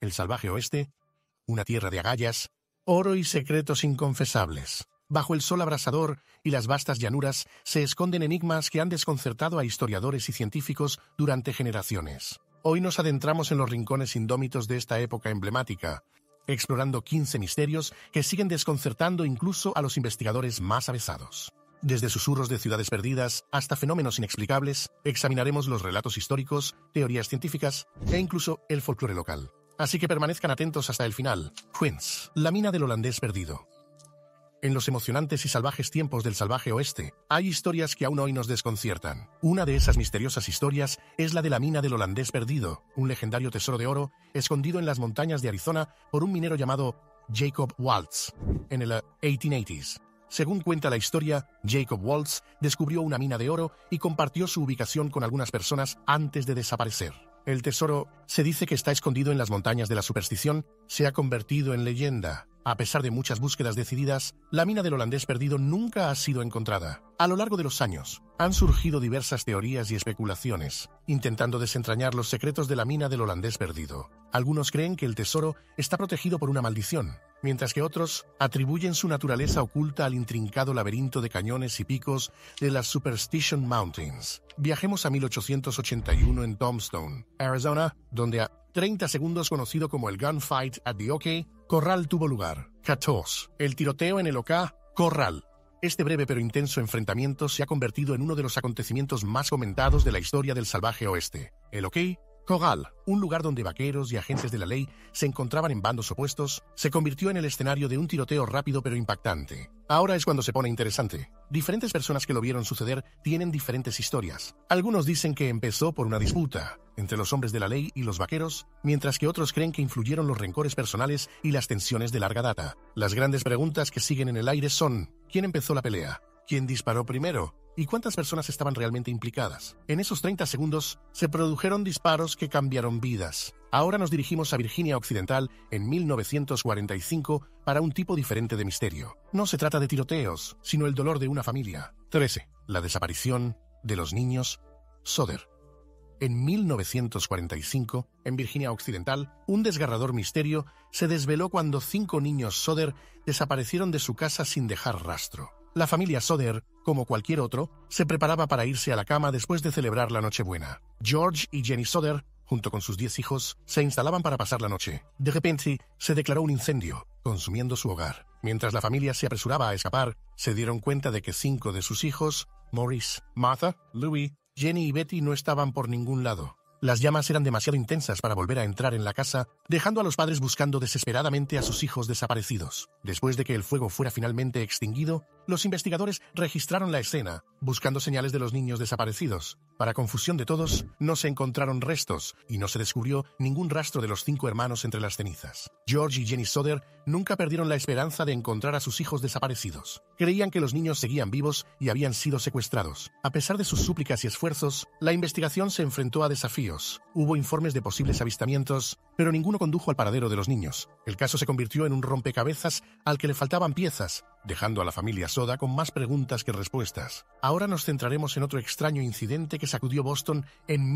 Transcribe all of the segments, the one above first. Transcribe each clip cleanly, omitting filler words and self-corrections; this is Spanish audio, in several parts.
el salvaje oeste, una tierra de agallas, oro y secretos inconfesables. Bajo el sol abrasador y las vastas llanuras se esconden enigmas que han desconcertado a historiadores y científicos durante generaciones. Hoy nos adentramos en los rincones indómitos de esta época emblemática, explorando 15 misterios que siguen desconcertando incluso a los investigadores más avesados. Desde susurros de ciudades perdidas hasta fenómenos inexplicables, examinaremos los relatos históricos, teorías científicas e incluso el folclore local. Así que permanezcan atentos hasta el final. Queens, la mina del holandés perdido. En los emocionantes y salvajes tiempos del salvaje oeste, hay historias que aún hoy nos desconciertan. Una de esas misteriosas historias es la de la mina del holandés perdido, un legendario tesoro de oro escondido en las montañas de Arizona por un minero llamado Jacob Waltz en el 1880s. Según cuenta la historia, Jacob Waltz descubrió una mina de oro y compartió su ubicación con algunas personas antes de desaparecer. El tesoro se dice que está escondido en las montañas de la superstición, se ha convertido en leyenda. A pesar de muchas búsquedas decididas, la mina del holandés perdido nunca ha sido encontrada. A lo largo de los años, han surgido diversas teorías y especulaciones, intentando desentrañar los secretos de la mina del holandés perdido. Algunos creen que el tesoro está protegido por una maldición, mientras que otros atribuyen su naturaleza oculta al intrincado laberinto de cañones y picos de las Superstition Mountains. Viajemos a 1881 en Tombstone, Arizona, donde a 30 segundos conocido como el Gunfight at the OK Corral tuvo lugar. 14. El tiroteo en el OK Corral. Este breve pero intenso enfrentamiento se ha convertido en uno de los acontecimientos más comentados de la historia del salvaje oeste. El OK Corral, un lugar donde vaqueros y agentes de la ley se encontraban en bandos opuestos, se convirtió en el escenario de un tiroteo rápido pero impactante. Ahora es cuando se pone interesante. Diferentes personas que lo vieron suceder tienen diferentes historias. Algunos dicen que empezó por una disputa entre los hombres de la ley y los vaqueros, mientras que otros creen que influyeron los rencores personales y las tensiones de larga data. Las grandes preguntas que siguen en el aire son: ¿quién empezó la pelea? ¿Quién disparó primero? ¿Y cuántas personas estaban realmente implicadas? En esos 30 segundos se produjeron disparos que cambiaron vidas. Ahora nos dirigimos a Virginia Occidental en 1945 para un tipo diferente de misterio. No se trata de tiroteos, sino el dolor de una familia. 13. La desaparición de los niños Sodder. En 1945, en Virginia Occidental, un desgarrador misterio se desveló cuando 5 niños Sodder desaparecieron de su casa sin dejar rastro. La familia Sodder, como cualquier otro, se preparaba para irse a la cama después de celebrar la Nochebuena. George y Jenny Sodder, junto con sus 10 hijos, se instalaban para pasar la noche. De repente, se declaró un incendio, consumiendo su hogar. Mientras la familia se apresuraba a escapar, se dieron cuenta de que 5 de sus hijos, Maurice, Martha, Louis, Jenny y Betty, no estaban por ningún lado. Las llamas eran demasiado intensas para volver a entrar en la casa, dejando a los padres buscando desesperadamente a sus hijos desaparecidos. Después de que el fuego fuera finalmente extinguido, los investigadores registraron la escena, buscando señales de los niños desaparecidos. Para confusión de todos, no se encontraron restos y no se descubrió ningún rastro de los 5 hermanos entre las cenizas. George y Jenny Sodder nunca perdieron la esperanza de encontrar a sus hijos desaparecidos. Creían que los niños seguían vivos y habían sido secuestrados. A pesar de sus súplicas y esfuerzos, la investigación se enfrentó a desafíos. Hubo informes de posibles avistamientos, pero ninguno condujo al paradero de los niños. El caso se convirtió en un rompecabezas al que le faltaban piezas, dejando a la familia Sodder con más preguntas que respuestas. Ahora nos centraremos en otro extraño incidente que sacudió Boston en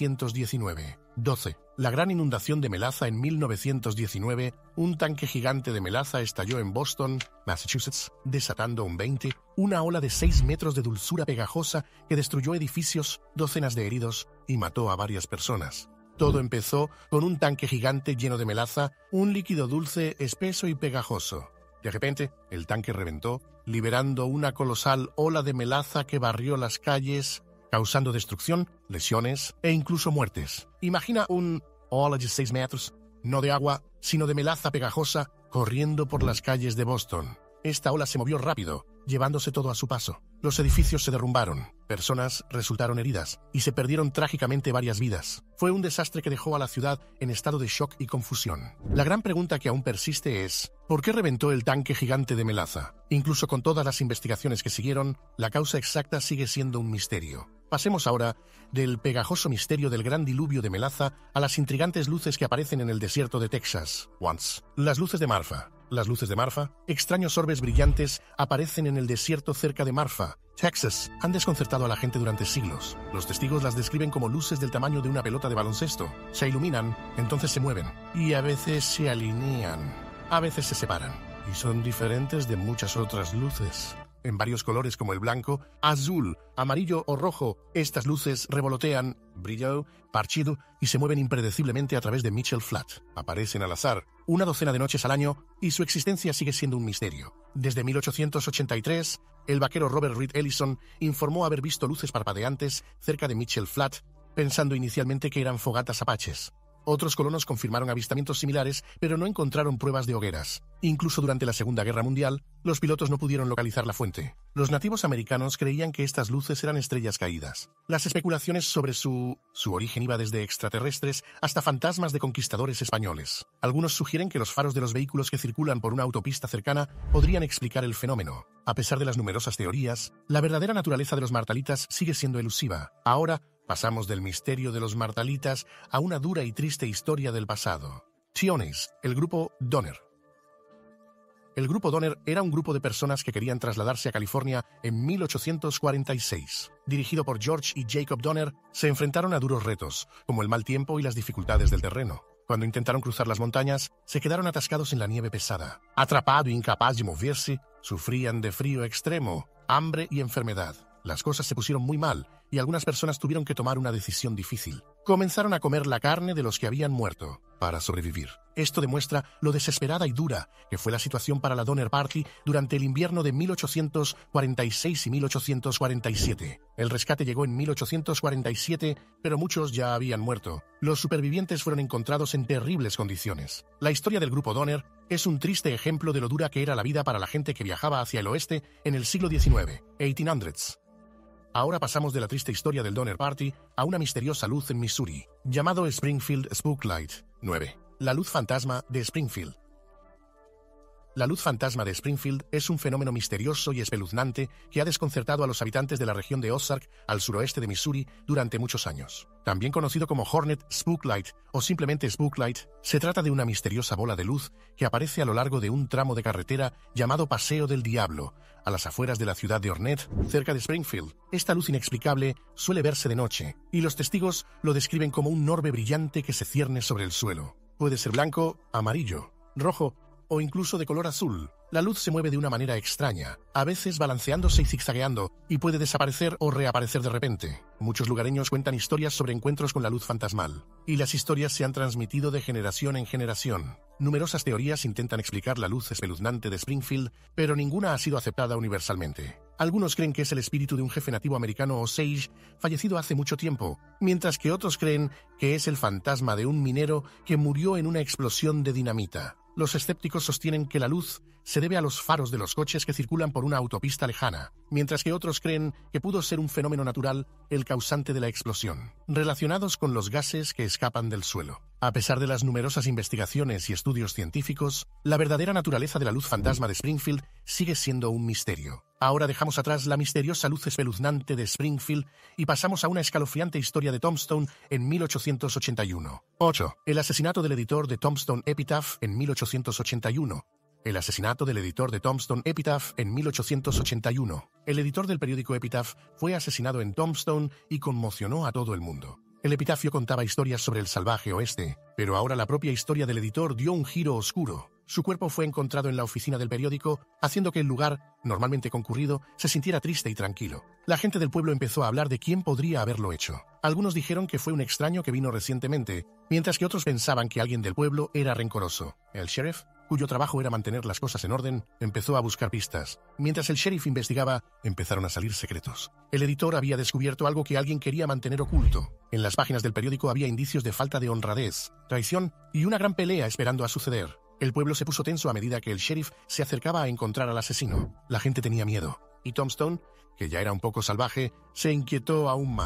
1919. 12. La gran inundación de melaza en 1919, un tanque gigante de melaza estalló en Boston, Massachusetts, desatando una ola de 6 metros de dulzura pegajosa que destruyó edificios, docenas de heridos y mató a varias personas. Todo empezó con un tanque gigante lleno de melaza, un líquido dulce, espeso y pegajoso. De repente, el tanque reventó, liberando una colosal ola de melaza que barrió las calles, causando destrucción, lesiones e incluso muertes. Imagina un ola de 6 metros, no de agua, sino de melaza pegajosa, corriendo por las calles de Boston. Esta ola se movió rápido, llevándose todo a su paso. Los edificios se derrumbaron, personas resultaron heridas y se perdieron trágicamente varias vidas. Fue un desastre que dejó a la ciudad en estado de shock y confusión. La gran pregunta que aún persiste es: ¿por qué reventó el tanque gigante de melaza? Incluso con todas las investigaciones que siguieron, la causa exacta sigue siendo un misterio. Pasemos ahora del pegajoso misterio del gran diluvio de melaza a las intrigantes luces que aparecen en el desierto de Texas. Once. Las luces de Marfa. Las luces de Marfa, extraños orbes brillantes, aparecen en el desierto cerca de Marfa, Texas. Han desconcertado a la gente durante siglos. Los testigos las describen como luces del tamaño de una pelota de baloncesto. Se iluminan, entonces se mueven. Y a veces se alinean. A veces se separan. Y son diferentes de muchas otras luces. En varios colores como el blanco, azul, amarillo o rojo, estas luces revolotean, brillo, parchido y se mueven impredeciblemente a través de Mitchell Flat. Aparecen al azar, una docena de noches al año, y su existencia sigue siendo un misterio. Desde 1883, el vaquero Robert Reed Ellison informó haber visto luces parpadeantes cerca de Mitchell Flat, pensando inicialmente que eran fogatas apaches. Otros colonos confirmaron avistamientos similares, pero no encontraron pruebas de hogueras. Incluso durante la Segunda Guerra Mundial, los pilotos no pudieron localizar la fuente. Los nativos americanos creían que estas luces eran estrellas caídas. Las especulaciones sobre su origen iba desde extraterrestres hasta fantasmas de conquistadores españoles. Algunos sugieren que los faros de los vehículos que circulan por una autopista cercana podrían explicar el fenómeno. A pesar de las numerosas teorías, la verdadera naturaleza de los martalitas sigue siendo elusiva. Ahora, pasamos del misterio de los martalitas a una dura y triste historia del pasado. Tiones, el grupo Donner. El grupo Donner era un grupo de personas que querían trasladarse a California en 1846. Dirigido por George y Jacob Donner, se enfrentaron a duros retos, como el mal tiempo y las dificultades del terreno. Cuando intentaron cruzar las montañas, se quedaron atascados en la nieve pesada. Atrapado e incapaz de moverse, sufrían de frío extremo, hambre y enfermedad. Las cosas se pusieron muy mal y algunas personas tuvieron que tomar una decisión difícil. Comenzaron a comer la carne de los que habían muerto para sobrevivir. Esto demuestra lo desesperada y dura que fue la situación para la Donner Party durante el invierno de 1846 y 1847. El rescate llegó en 1847, pero muchos ya habían muerto. Los supervivientes fueron encontrados en terribles condiciones. La historia del grupo Donner es un triste ejemplo de lo dura que era la vida para la gente que viajaba hacia el oeste en el siglo XIX, 1800s. Ahora pasamos de la triste historia del Donner Party a una misteriosa luz en Missouri, llamado Springfield Spooklight. 9. La luz fantasma de Springfield. La luz fantasma de Springfield es un fenómeno misterioso y espeluznante que ha desconcertado a los habitantes de la región de Ozark, al suroeste de Missouri, durante muchos años. También conocido como Hornet Spooklight o simplemente Spooklight, se trata de una misteriosa bola de luz que aparece a lo largo de un tramo de carretera llamado Paseo del Diablo, a las afueras de la ciudad de Hornet, cerca de Springfield. Esta luz inexplicable suele verse de noche, y los testigos lo describen como un orbe brillante que se cierne sobre el suelo. Puede ser blanco, amarillo, rojo o incluso de color azul. La luz se mueve de una manera extraña, a veces balanceándose y zigzagueando, y puede desaparecer o reaparecer de repente. Muchos lugareños cuentan historias sobre encuentros con la luz fantasmal, y las historias se han transmitido de generación en generación. Numerosas teorías intentan explicar la luz espeluznante de Springfield, pero ninguna ha sido aceptada universalmente. Algunos creen que es el espíritu de un jefe nativo americano Osage fallecido hace mucho tiempo, mientras que otros creen que es el fantasma de un minero que murió en una explosión de dinamita. Los escépticos sostienen que la luz se debe a los faros de los coches que circulan por una autopista lejana, mientras que otros creen que pudo ser un fenómeno natural el causante de la explosión, relacionados con los gases que escapan del suelo. A pesar de las numerosas investigaciones y estudios científicos, la verdadera naturaleza de la luz fantasma de Springfield sigue siendo un misterio. Ahora dejamos atrás la misteriosa luz espeluznante de Springfield y pasamos a una escalofriante historia de Tombstone en 1881. 8. El asesinato del editor de Tombstone Epitaph en 1881. El asesinato del editor de Tombstone Epitaph en 1881. El editor del periódico Epitaph fue asesinado en Tombstone y conmocionó a todo el mundo. El epitafio contaba historias sobre el salvaje oeste, pero ahora la propia historia del editor dio un giro oscuro. Su cuerpo fue encontrado en la oficina del periódico, haciendo que el lugar, normalmente concurrido, se sintiera triste y tranquilo. La gente del pueblo empezó a hablar de quién podría haberlo hecho. Algunos dijeron que fue un extraño que vino recientemente, mientras que otros pensaban que alguien del pueblo era rencoroso. El sheriff, cuyo trabajo era mantener las cosas en orden, empezó a buscar pistas. Mientras el sheriff investigaba, empezaron a salir secretos. El editor había descubierto algo que alguien quería mantener oculto. En las páginas del periódico había indicios de falta de honradez, traición y una gran pelea esperando a suceder. El pueblo se puso tenso a medida que el sheriff se acercaba a encontrar al asesino. La gente tenía miedo, y Tombstone, que ya era un poco salvaje, se inquietó aún más.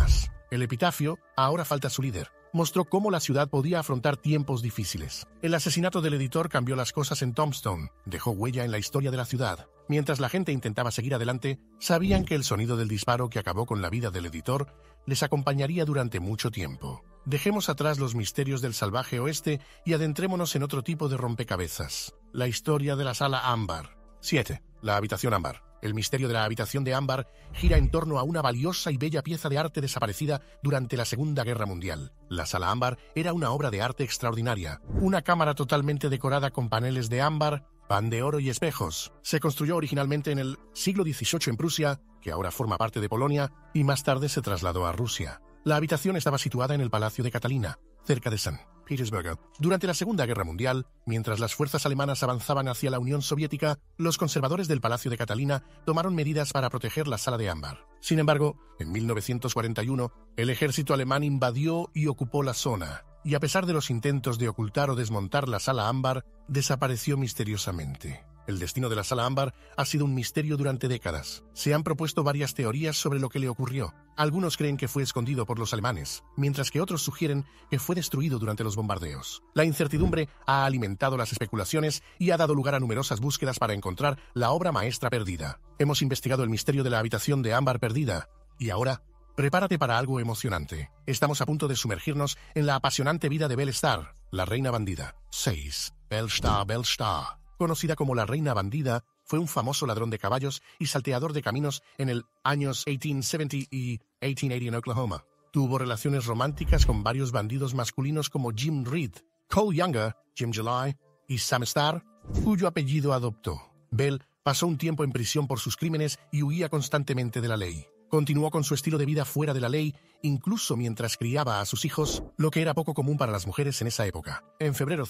El epitafio, ahora falta su líder, mostró cómo la ciudad podía afrontar tiempos difíciles. El asesinato del editor cambió las cosas en Tombstone, dejó huella en la historia de la ciudad. Mientras la gente intentaba seguir adelante, sabían que el sonido del disparo que acabó con la vida del editor les acompañaría durante mucho tiempo. Dejemos atrás los misterios del salvaje oeste y adentrémonos en otro tipo de rompecabezas. La historia de la sala ámbar. 7. La habitación ámbar. El misterio de la habitación de ámbar gira en torno a una valiosa y bella pieza de arte desaparecida durante la Segunda Guerra Mundial. La sala ámbar era una obra de arte extraordinaria. Una cámara totalmente decorada con paneles de ámbar, pan de oro y espejos. Se construyó originalmente en el siglo XVIII en Prusia, que ahora forma parte de Polonia, y más tarde se trasladó a Rusia. La habitación estaba situada en el Palacio de Catalina, cerca de San Petersburgo. Durante la Segunda Guerra Mundial, mientras las fuerzas alemanas avanzaban hacia la Unión Soviética, los conservadores del Palacio de Catalina tomaron medidas para proteger la sala de ámbar. Sin embargo, en 1941, el ejército alemán invadió y ocupó la zona, y a pesar de los intentos de ocultar o desmontar la sala ámbar, desapareció misteriosamente. El destino de la sala ámbar ha sido un misterio durante décadas. Se han propuesto varias teorías sobre lo que le ocurrió. Algunos creen que fue escondido por los alemanes, mientras que otros sugieren que fue destruido durante los bombardeos. La incertidumbre ha alimentado las especulaciones y ha dado lugar a numerosas búsquedas para encontrar la obra maestra perdida. Hemos investigado el misterio de la habitación de ámbar perdida, y ahora, prepárate para algo emocionante. Estamos a punto de sumergirnos en la apasionante vida de Belle Starr, la reina bandida. 6. Belle Starr. Conocida como la Reina Bandida, fue un famoso ladrón de caballos y salteador de caminos en el años 1870 y 1880 en Oklahoma. Tuvo relaciones románticas con varios bandidos masculinos como Jim Reed, Cole Younger, Jim July y Sam Starr, cuyo apellido adoptó. Belle pasó un tiempo en prisión por sus crímenes y huía constantemente de la ley. Continuó con su estilo de vida fuera de la ley, incluso mientras criaba a sus hijos, lo que era poco común para las mujeres en esa época. En febrero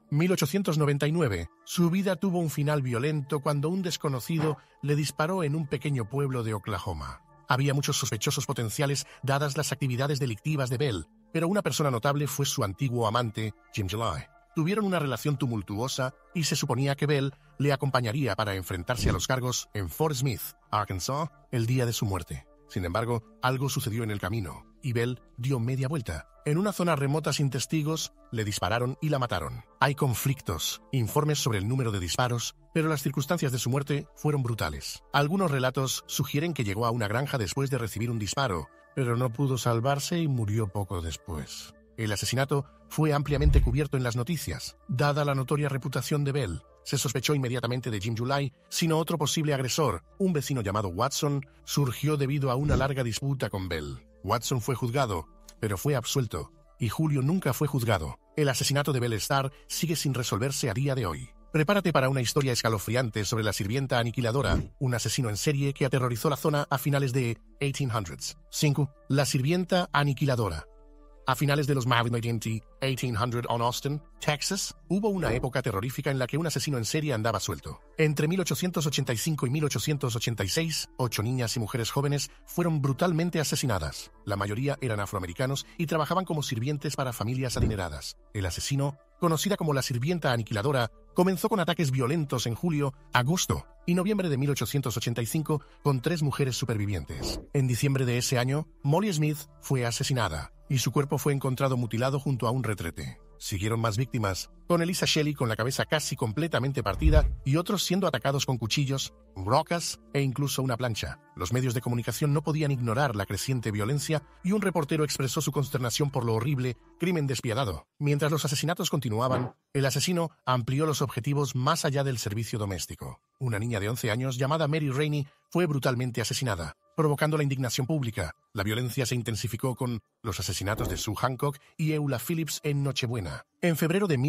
1899, su vida tuvo un final violento cuando un desconocido le disparó en un pequeño pueblo de Oklahoma. Había muchos sospechosos potenciales dadas las actividades delictivas de Belle, pero una persona notable fue su antiguo amante, Jim July. Tuvieron una relación tumultuosa y se suponía que Belle le acompañaría para enfrentarse a los cargos en Fort Smith, Arkansas, el día de su muerte. Sin embargo, algo sucedió en el camino, y Belle dio media vuelta. En una zona remota sin testigos, le dispararon y la mataron. Hay conflictos, informes sobre el número de disparos, pero las circunstancias de su muerte fueron brutales. Algunos relatos sugieren que llegó a una granja después de recibir un disparo, pero no pudo salvarse y murió poco después. El asesinato fue ampliamente cubierto en las noticias. Dada la notoria reputación de Belle, se sospechó inmediatamente de Jim July, sino otro posible agresor, un vecino llamado Watson, surgió debido a una larga disputa con Belle. Watson fue juzgado, pero fue absuelto, y Julio nunca fue juzgado. El asesinato de Belle Starr sigue sin resolverse a día de hoy. Prepárate para una historia escalofriante sobre la sirvienta aniquiladora, un asesino en serie que aterrorizó la zona a finales de 1800s. 5. La sirvienta aniquiladora. A finales de los 1800 en Austin, Texas, hubo una época terrorífica en la que un asesino en serie andaba suelto. Entre 1885 y 1886, 8 niñas y mujeres jóvenes fueron brutalmente asesinadas. La mayoría eran afroamericanos y trabajaban como sirvientes para familias adineradas. El asesino, conocida como la sirvienta aniquiladora, comenzó con ataques violentos en julio, agosto y noviembre de 1885 con 3 mujeres supervivientes. En diciembre de ese año, Molly Smith fue asesinada y su cuerpo fue encontrado mutilado junto a un retrete. Siguieron más víctimas, con Elisa Shelley con la cabeza casi completamente partida y otros siendo atacados con cuchillos, rocas e incluso una plancha. Los medios de comunicación no podían ignorar la creciente violencia y un reportero expresó su consternación por lo horrible crimen despiadado. Mientras los asesinatos continuaban, el asesino amplió los objetivos más allá del servicio doméstico. Una niña de 11 años llamada Mary Rainey fue brutalmente asesinada, provocando la indignación pública. La violencia se intensificó con los asesinatos de Sue Hancock y Eula Phillips en Nochebuena. En febrero de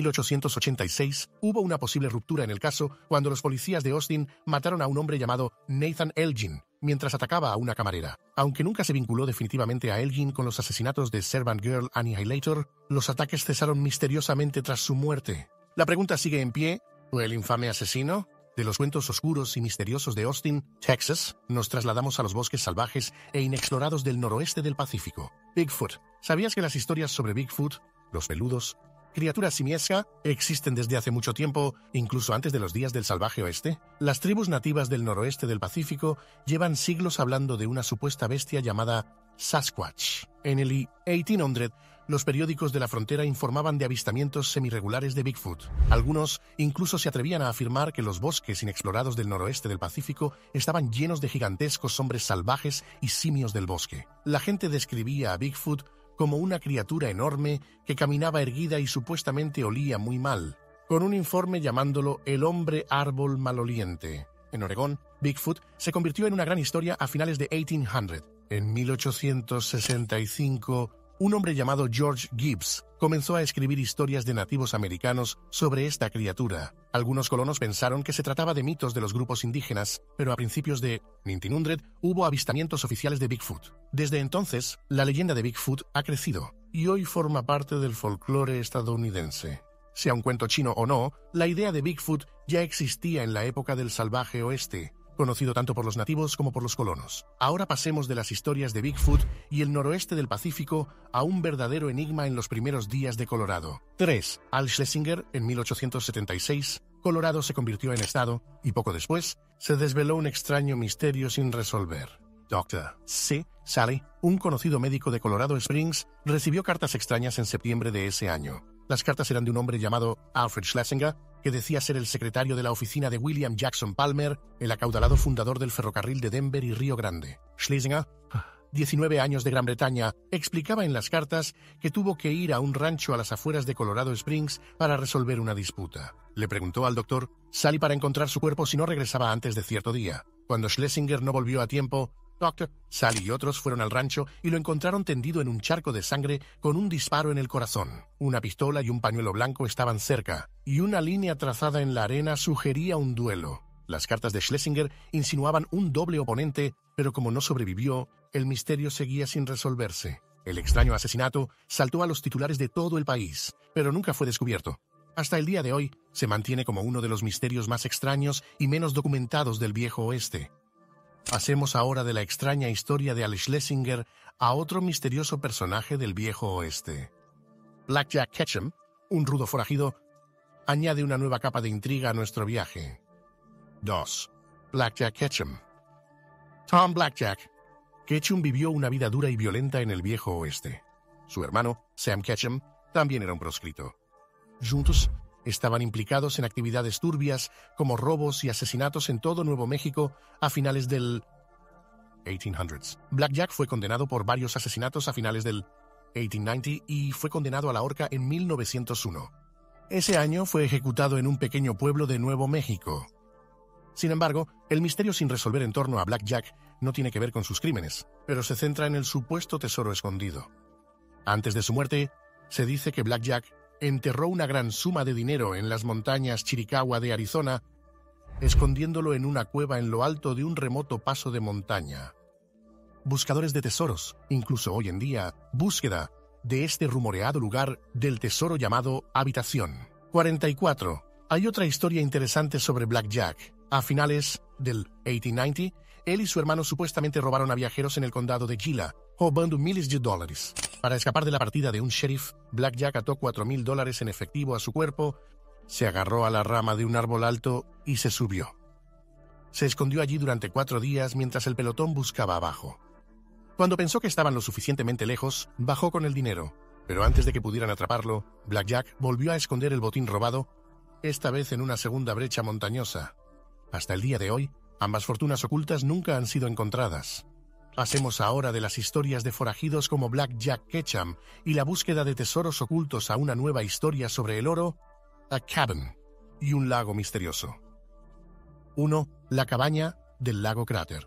1886 hubo una posible ruptura en el caso cuando los policías de Austin mataron a un hombre llamado Nathan Elgin mientras atacaba a una camarera. Aunque nunca se vinculó definitivamente a Elgin con los asesinatos de Servant Girl Annihilator, los ataques cesaron misteriosamente tras su muerte. La pregunta sigue en pie: ¿fue el infame asesino? De los cuentos oscuros y misteriosos de Austin, Texas, nos trasladamos a los bosques salvajes e inexplorados del noroeste del Pacífico. Bigfoot. ¿Sabías que las historias sobre Bigfoot, los peludos, ¿Criaturas simiesca existen desde hace mucho tiempo, incluso antes de los días del salvaje oeste? Las tribus nativas del noroeste del Pacífico llevan siglos hablando de una supuesta bestia llamada Sasquatch. En el 1800, los periódicos de la frontera informaban de avistamientos semirregulares de Bigfoot. Algunos incluso se atrevían a afirmar que los bosques inexplorados del noroeste del Pacífico estaban llenos de gigantescos hombres salvajes y simios del bosque. La gente describía a Bigfoot como una criatura enorme que caminaba erguida y supuestamente olía muy mal, con un informe llamándolo el hombre árbol maloliente. En Oregón, Bigfoot se convirtió en una gran historia a finales de 1800. En 1865, un hombre llamado George Gibbs comenzó a escribir historias de nativos americanos sobre esta criatura. Algunos colonos pensaron que se trataba de mitos de los grupos indígenas, pero a principios de 1900 hubo avistamientos oficiales de Bigfoot. Desde entonces, la leyenda de Bigfoot ha crecido y hoy forma parte del folclore estadounidense. Sea un cuento chino o no, la idea de Bigfoot ya existía en la época del salvaje oeste, conocido tanto por los nativos como por los colonos. Ahora pasemos de las historias de Bigfoot y el noroeste del Pacífico a un verdadero enigma en los primeros días de Colorado. 3. Al Schlesinger, en 1876, Colorado se convirtió en estado y poco después se desveló un extraño misterio sin resolver. Dr. C. Sally, un conocido médico de Colorado Springs, recibió cartas extrañas en septiembre de ese año. Las cartas eran de un hombre llamado Alfred Schlesinger, que decía ser el secretario de la oficina de William Jackson Palmer, el acaudalado fundador del ferrocarril de Denver y Río Grande. Schlesinger, 19 años de Gran Bretaña, explicaba en las cartas que tuvo que ir a un rancho a las afueras de Colorado Springs para resolver una disputa. Le preguntó al doctor Sally para encontrar su cuerpo si no regresaba antes de cierto día. Cuando Schlesinger no volvió a tiempo, Dr. Sally y otros fueron al rancho y lo encontraron tendido en un charco de sangre con un disparo en el corazón. Una pistola y un pañuelo blanco estaban cerca, y una línea trazada en la arena sugería un duelo. Las cartas de Schlesinger insinuaban un doble oponente, pero como no sobrevivió, el misterio seguía sin resolverse. El extraño asesinato saltó a los titulares de todo el país, pero nunca fue descubierto. Hasta el día de hoy, se mantiene como uno de los misterios más extraños y menos documentados del viejo oeste. Pasemos ahora de la extraña historia de Al Schlesinger a otro misterioso personaje del viejo oeste. Blackjack Ketchum, un rudo forajido, añade una nueva capa de intriga a nuestro viaje. 2. Blackjack Ketchum. Tom Blackjack. Ketchum vivió una vida dura y violenta en el viejo oeste. Su hermano, Sam Ketchum, también era un proscrito. Juntos, estaban implicados en actividades turbias como robos y asesinatos en todo Nuevo México a finales del 1800s. Blackjack fue condenado por varios asesinatos a finales del 1890 y fue condenado a la horca en 1901. Ese año fue ejecutado en un pequeño pueblo de Nuevo México. Sin embargo, el misterio sin resolver en torno a Blackjack no tiene que ver con sus crímenes, pero se centra en el supuesto tesoro escondido. Antes de su muerte, se dice que Blackjack enterró una gran suma de dinero en las montañas Chiricahua de Arizona, escondiéndolo en una cueva en lo alto de un remoto paso de montaña. Buscadores de tesoros, incluso hoy en día, búsqueda de este rumoreado lugar del tesoro llamado Habitación. 44. Hay otra historia interesante sobre Blackjack. A finales del 1890, él y su hermano supuestamente robaron a viajeros en el condado de Gila, robando miles de dólares. Para escapar de la partida de un sheriff, Blackjack ató $4,000 en efectivo a su cuerpo, se agarró a la rama de un árbol alto y se subió. Se escondió allí durante 4 días mientras el pelotón buscaba abajo. Cuando pensó que estaban lo suficientemente lejos, bajó con el dinero, pero antes de que pudieran atraparlo, Blackjack volvió a esconder el botín robado, esta vez en una segunda brecha montañosa. Hasta el día de hoy, ambas fortunas ocultas nunca han sido encontradas. Pasemos ahora de las historias de forajidos como Blackjack Ketchum y la búsqueda de tesoros ocultos a una nueva historia sobre el oro, a Cabin y un lago misterioso. 1. La cabaña del lago Cráter.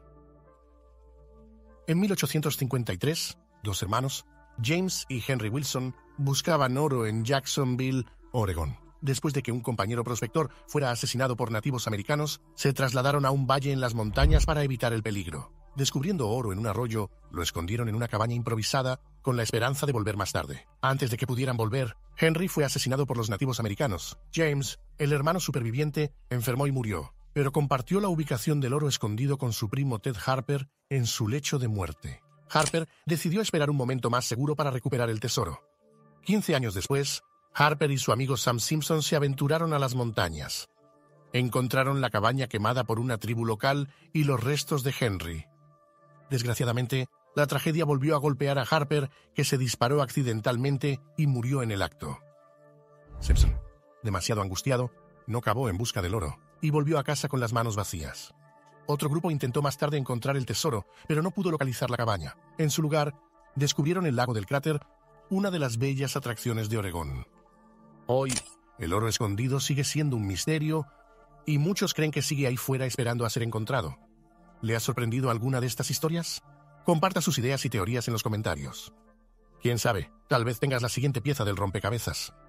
En 1853, 2 hermanos, James y Henry Wilson, buscaban oro en Jacksonville, Oregón. Después de que un compañero prospector fuera asesinado por nativos americanos, se trasladaron a un valle en las montañas para evitar el peligro. Descubriendo oro en un arroyo, lo escondieron en una cabaña improvisada con la esperanza de volver más tarde. Antes de que pudieran volver, Henry fue asesinado por los nativos americanos. James, el hermano superviviente, enfermó y murió, pero compartió la ubicación del oro escondido con su primo Ted Harper en su lecho de muerte. Harper decidió esperar un momento más seguro para recuperar el tesoro. 15 años después, Harper y su amigo Sam Simpson se aventuraron a las montañas. Encontraron la cabaña quemada por una tribu local y los restos de Henry. Desgraciadamente, la tragedia volvió a golpear a Harper, que se disparó accidentalmente y murió en el acto. Simpson, demasiado angustiado, no cavó en busca del oro y volvió a casa con las manos vacías. Otro grupo intentó más tarde encontrar el tesoro, pero no pudo localizar la cabaña. En su lugar, descubrieron el lago del cráter, una de las bellas atracciones de Oregón. Hoy, el oro escondido sigue siendo un misterio y muchos creen que sigue ahí fuera esperando a ser encontrado. ¿Le ha sorprendido alguna de estas historias? Comparta sus ideas y teorías en los comentarios. Quién sabe, tal vez tengas la siguiente pieza del rompecabezas.